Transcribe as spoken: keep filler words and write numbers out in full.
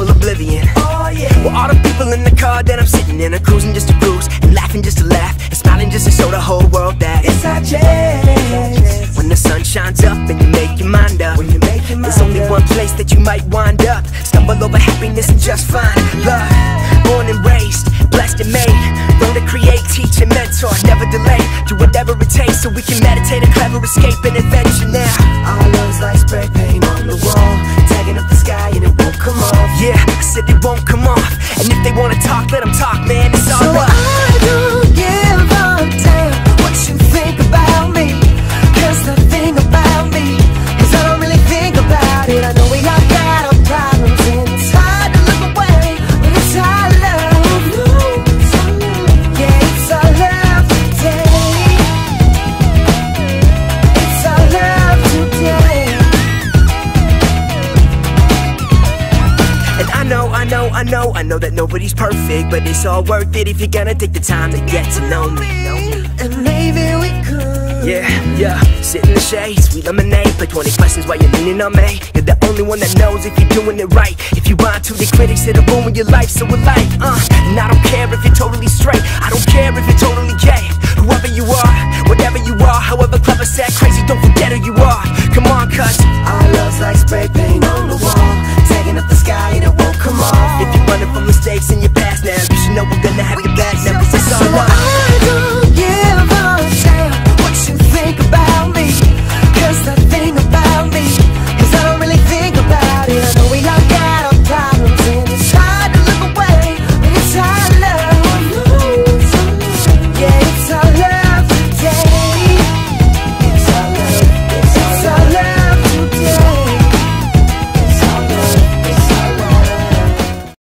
blissful oblivion. Oh yeah. Well, all the people in the car that I'm sitting in are cruising just to cruise, and laughing just to laugh, and smiling just to show the whole world that it's our chance. When the sun shines up and you make your mind up, when you make your mind there's only up. One place that you might wind up. Stumble over happiness and just find love. Born and raised, blessed and made, learn to create, teach and mentor, never delay. Do whatever it takes so we can meditate, a clever escape and adventure now. Our love's like spray paint on the wall, tagging up the sky and it won't come off. Yeah, I said it won't come off. And if they wanna talk, let them talk, man, it's all so right. I don't give a damn what you think about me, cause the thing about me is I don't really think about it. I know we all got our problems and it's hard to look away, but it's our love. Yeah, it's our love today. It's our love today. And I know, I know, I know, I know that nobody's perfect, but it's all worth it if you're gonna take the time to get to know me. And maybe we could. Yeah, yeah, sit in the shade, sweet lemonade, play twenty questions while you're leaning on me. You're the only one that knows if you're doing it right. If you want to, the critics, it'll ruin your life, so we're like, uh and I don't care if you're totally straight, I don't care if you're totally gay. Whoever you are, whatever you are, however clever, sad, crazy, don't forget who you are. Come on, cuz our love's like spray paint on the wall, tagging up the sky and it won't come off. If you're running from mistakes and you're